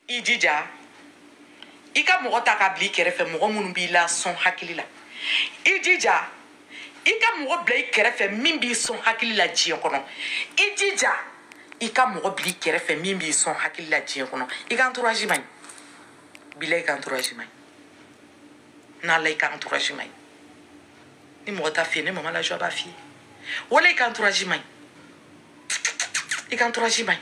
i jija i ka mɔgɔ ta ka bila i kɛrɛfɛ mɔgɔ minnu b'i la sɔn hakili la i jija i ka mɔgɔ bila i kɛrɛfɛ min b'i sɔn hakili la diɲɛ kɔnɔ i jija i ka mɔgɔ bila i kɛrɛfɛ min b'i sɔn hakili la diɲɛ kɔnɔ i ka entourage man ɲi bila i ka entourage man ɲi n'ala i ka entourage man ɲi ni mɔgɔ t'a f'i ye ne mama la joie b'a f'i ye wala i ka entourage man ɲi i ka entourage man ɲi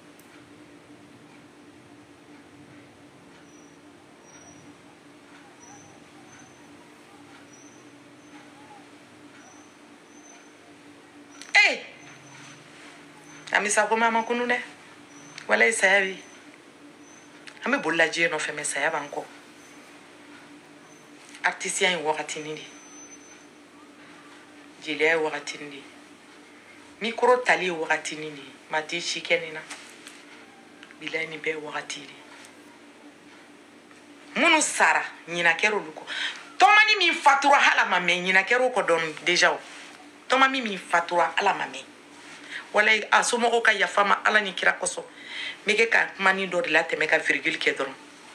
Ami sa ko mama kunu dɛ wala i saya bi an bɛ boli la diɲɛ nɔfɛ mɛ saya b'an kɔ artisiya ye wagatinin de jeliya ye wagatinin de mikoro tali ye wagatinin de ma t'i si kɛ nin na bilayi nin bɛɛ ye wagati de minnu sara ɲina kɛra olu kɔ tɔmani min fatura hala ma mɛn ɲina kɛra o kɔ dɔɔni déjà o tɔmani min fatura ala ma mɛn wala a somɔgɔw ka yafa ma ala ni kira kosɔn n bɛ kɛ ka kumani dɔ de la tɛmɛ ka virgule kɛ dɔrɔn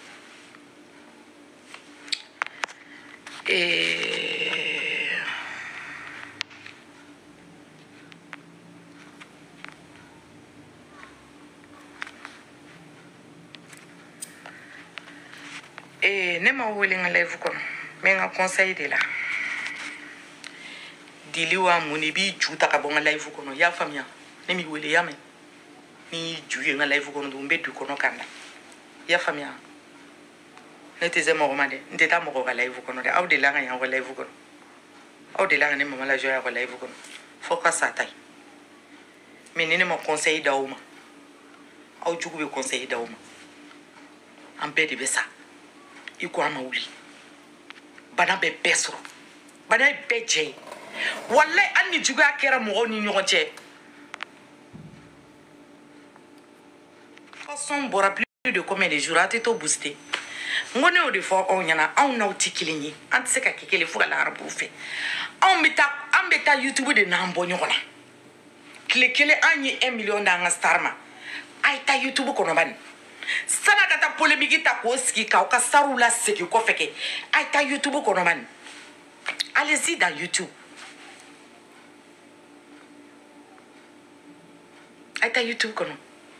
ne ma wele n ka live kɔnɔ n bɛ n ka conseil de la dili wa mun i b'i ju ta ka bɔ n ka live kɔnɔ i y'a faamuya ne m'i wele i y'a mɛn ni ju ye n ka live kɔnɔ don n bɛ du kɔnɔ kan da i y'a faamuya ne tɛ se mɔgɔ ma dɛ n tɛ taa mɔgɔ ka live kɔnɔ dɛ aw de la ka yan ka live kɔnɔ aw de la ka ne mama la joie ka live kɔnɔ fo ka sa ta ye mais ni ne ma conseil d'aw ma aw jugu bɛ conseil d'aw ma an bɛɛ de bɛ sa i ko an ma wuli bana bɛ bɛɛ sɔrɔ bana ye bɛɛ jɛ ye wallahi an ni juguya kɛra mɔgɔw ni ɲɔgɔn cɛ façon bɔra plus de combien de jours a tɛ to booster n ko ne y'o de fɔ aw ɲɛna anw n'aw tɛ kelen ye an tɛ se ka kɛ kelen fo ka laharabuw fɛ an bɛ taa youtube de n'an bɔ ɲɔgɔn na tile kelen an ye 1 million d'an ka star ma a ye taa youtube kɔnɔ bani sana ka taa polémique ta k'o sigi k'aw ka starw lasegin kɔfɛ kɛ a ye taa youtube kɔnɔ bani allez-y dans youtube a ye taa youtube kɔnɔ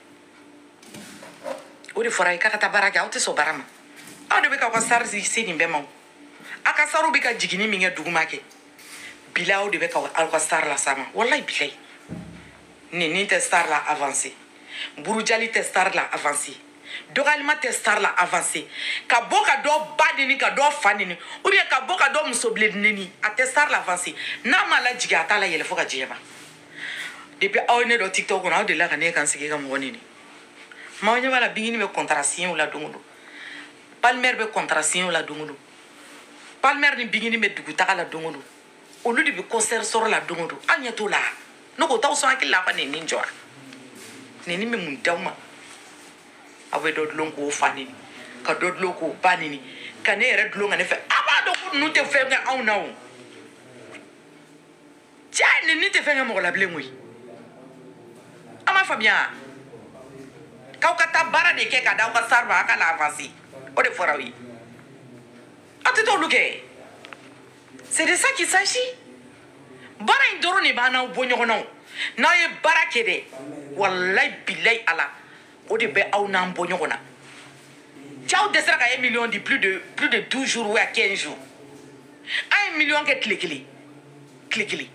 o de fɔra ye k'a ka taa baara kɛ aw tɛ sɔn baara ma aw de bɛ k'aw ka star se nin bɛɛ ma o a ka starw bɛ ka jigini min kɛ duguma kɛ bila aw de bɛ k'aw ka star la s'a ma wallahi bilayi nini tɛ star la avancé burujali tɛ star la avancé dɔgɔyalima tɛ star la avancé ka bɔ ka dɔ ba neni ka dɔ fa neni ou bien ka bɔ ka dɔ muso bilen neni a tɛ star la avancé n'a ma lajigin a t'a la yɛlɛ fo ka diɲɛ ban depuis aw ye ne dɔ tiktok kɔnɔ aw delila ka ne kan sigi ka mɔgɔ neni maaw ɲɛ b'a la bingini bɛ contrat signé la don o don palmɛr bɛ contrat signé la don o don palmɛr ni bingini bɛ dugutaga la don o don olu de bɛ concert sɔrɔ la don o don an ɲɛ t'o la ne ko t'aw sɔn hakili la aw ka neni jɔ wa neni bɛ mun d'aw ma aw bɛ dɔ dulon k'o fa neni ka dɔ dulon k'o ba neni ka ne yɛrɛ dulon ka ne fɛ a b'a dɔn ko ninnu tɛ fɛn kɛ anw na o cɛ neni tɛ fɛn kɛ mɔgɔ la bilen koyi a m'a faamuya k'aw ka taa baara de kɛ ka d'aw ka star ma a ka la avancer o de fɔra aw ye aw tɛ t'olu kɛ c'est de ça qu'il s'agit baara in dɔrɔn de b'an n'aw bɔ ɲɔgɔn na o n'aw ye baara kɛ dɛ wallahi bilayi ala o de bɛ aw n'an bɔ ɲɔgɔn na cɛw dɛsɛra ka 1 million di plus de 12 jours ou à 15 jours an ye million kɛ tile kelen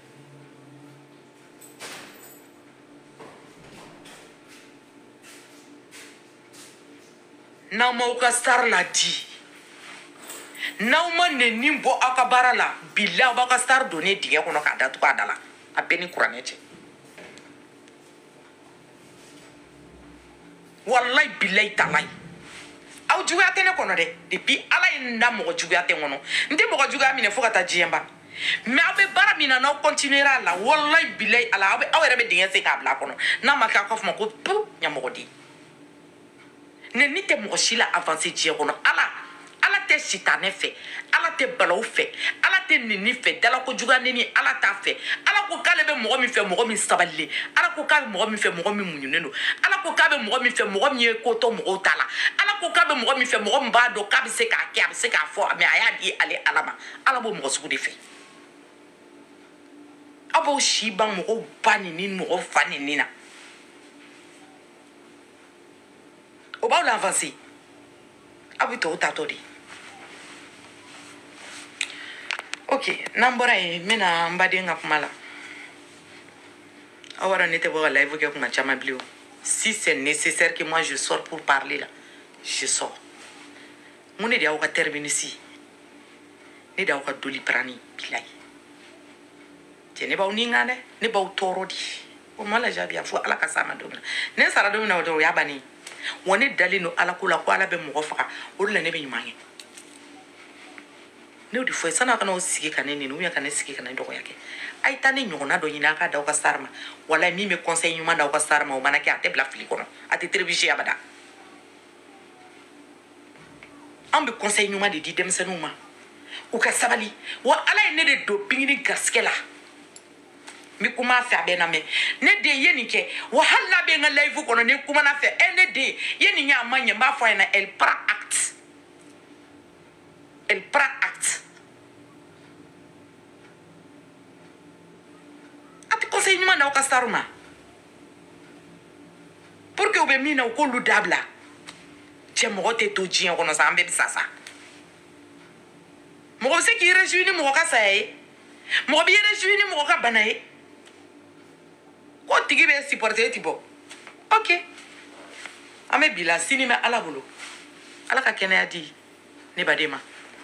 n'aw m'aw ka star la di n'aw ma neni bɔ aw ka baara la bilayi aw b'aw ka star donne dingɛ kɔnɔ k'a datugu a da la a bɛɛ ni kuranɛ cɛ wallahi bilayi talayi aw juguya tɛ ne kɔnɔ dɛ depuis ala ye n da mɔgɔ juguya tɛ n kɔnɔ n tɛ mɔgɔ juguya minɛ fo ka taa diɲɛ ban mais aw bɛ baara min na n'aw continuera a la wallahi bilayi ala aw yɛrɛ bɛ dingɛ sen k'a bila a kɔnɔ n'a ma kɛ aw ka fɔ ma ko pu ɲɛmɔgɔ den neni tɛ mɔgɔ si la avancer diɲɛ kɔnɔ ala tɛ sitanɛ fɛ ala tɛ balawu fɛ ala tɛ neni fɛ dalako juguya neni ala t'a fɛ ala ko k'ale bɛ mɔgɔ min fɛ mɔgɔ min sabalilen ala ko k'a bɛ mɔgɔ min fɛ mɔgɔ min muɲunen don ala ko k'a bɛ mɔgɔ min fɛ mɔgɔ min ye ko tɔ mɔgɔw t'a la ala ko ka be mo mi fe mo mba do ka be se ka ki a be se ka fo mais aya di ale alama ala bo mo sugu de fe abo shi ban mo bani ni mo fani ni na o ba la avancer abi to tato di ok nambora e mena mbade nga kumala awara nete bo live ke kuma chama blio si c'est nécessaire que moi je sors pour parler là je sors mon dia o ka terminer ici ne da o ka doli prani bilai tene ba uninga ne ba utorodi o mala jabi afu ala ka sama domina ne sara domina o do ya bani woni dalino ala kula ko ala be mo faka o le ne be nyumange ne o di fo sana kana o sigi kana ni no ya kana sigi kana ndo ko yake ay tane nyona do nyina ka da o ka sarma wala mi me conseil nyuma da o ka sarma o manake ate bla fili kono ate trebushi abada ambe conseil nyuma de di dem senuma o ka sabali wa ala ne de do pingini gaskela mi kuma fa be na me ne de yeni ke wa halla be nga live kono ne kuma na fa ne de yeni nya manya ba fa na elle prend acte ati conseil nyuma na o ka saruma pour que o be mina o ko lu dabla je mo te to jien kono sa ambe bisasa mo se ki rejoini mo ka sai mo bi rejoini mo ka banaye ko tigi be supporter tipo ok ame bila sini me ala bolo ala ka kenya di ne badema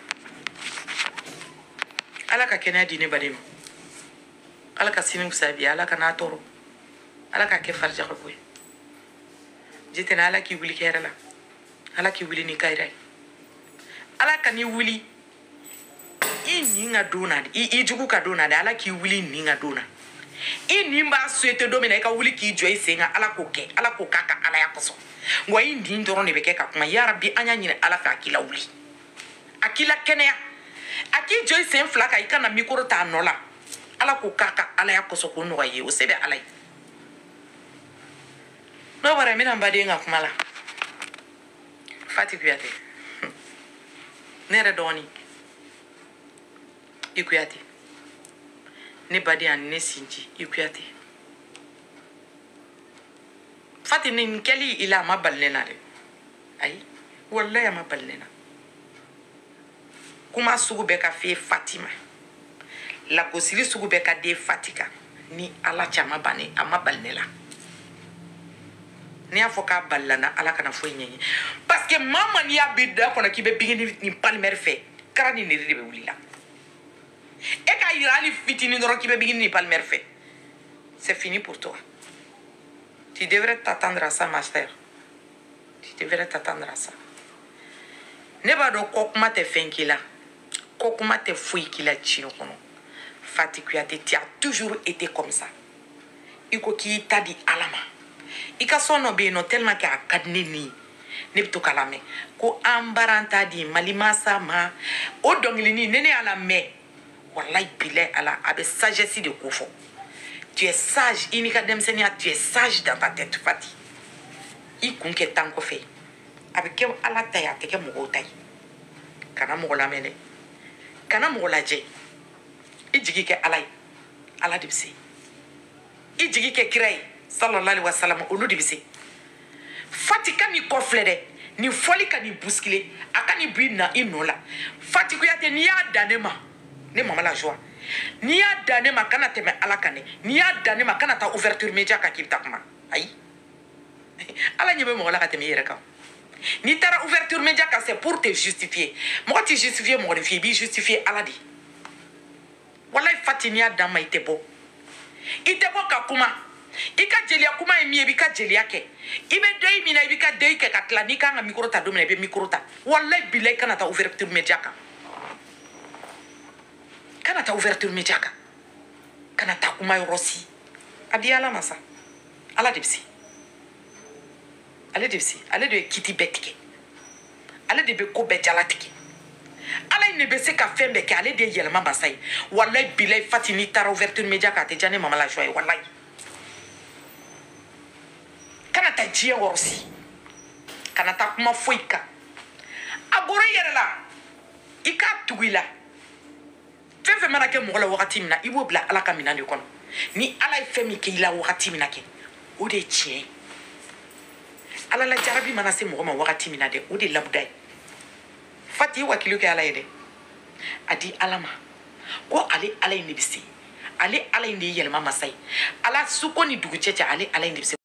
ala ka kenya di ne badema ala ka sini kusabi ala ka na toro ala ka ke farja ko boy jitena ala ki wuli kera la ala ki wuli ni kayray ala ka ni wuli ini nga dona i jugu ka dona ala ki wuli ni nga dona ini mba suete domina ka wuli ki joy senga ala ko ke ala ko kaka ala ya koso ngwa indi ndoro ne beke ka kuma ya rabbi anya nyine ala fa akila wuli akila kenya aki joy sen flaka ikana mikoro ta nola ala ko kaka ala ya koso ko no ye o sebe ala no bara mina mbade nga kuma la fati kuyate nere doni ikuyate ne badi an ne sinji ikuyate fati ni keli ila ma balnena de ay wallahi ma balnena kuma sugu be ka fe Fatima la kosili sugu be ka de Fatika ni ala chama bane ama balnela ni afoka ballana ala kana fo nyenye parce que mama ni abida kona kibe bigini ni palmer fe karani ni ribe wulila e ka irali fitini ndoro kibe bigini ni palmer fe c'est fini pour toi tu devrais t'attendre à ça ma sœur tu devrais t'attendre à ça ne ba do kokuma te fenkila kokuma te fuikila chino kono Fatikuyate tu as toujours été comme ça iko ki ta di alama ika sono be no tellement que akadni ni nebto kalame ko ambaranta di malima sama o donglini nene ala me wallahi bilay ala abe sagesse de kofo tu es sage inika demsenia tu es sage dans ta tête Fati ikunke tanko fe abe ke ala taya te ke mo tay kana mo la mene kana mo la je ijigi ke alay ala dibsi ijigi ke kirai sallallahu alaihi wasallam olu dibisi Fatika ni koflede ni foli ka ni buskile aka ni bina inola Fatikuyate ni ya danema ne mama la joie ni ya danema kana teme alakane ni ya danema kana ta ouverture média ka kibta kuma ay ala nyebe mo la ka teme yere ka ni tara ouverture média ka c'est pour te justifier mo ti justifier mo fi bi justifier ala di wallahi Fatini ya dama itebo ka kuma ika jelia kuma emi bika jelia ke ibe dei mina bika dei ke katla ni kanga mikro ta domina be mikro ta wallahi bilay kana ta ouverture média kana ta ouverture média kana ta kuma yorosi adi ala masa ala debsi ale de kiti betike ale de be ko be jalatike ala ne be se ka fembe ke ale de yelma basai wallahi bilay Fatini ta ouverture média ka te jane mama la joie wallahi kana ta jien worosi kana taa kuma foyi kan a bɔra i yɛrɛ la i k'a tugu i la fɛn fɛn mana kɛ mɔgɔ la wagati min na i b'o bila ala ka minɛn de kɔnɔ ni ala ye fɛn min kɛ i la wagati min na kɛ o de ye tiɲɛ ye ala la jarabi mana se mɔgɔ ma wagati min na dɛ o de ye labuda ye fati wakilu kɛ ala ye dɛ a di ala ma ko ale ala in de bɛ se ale ala in de ye yɛlɛma masa ye ala su ko ni dugu cɛ ale ala in de bɛ se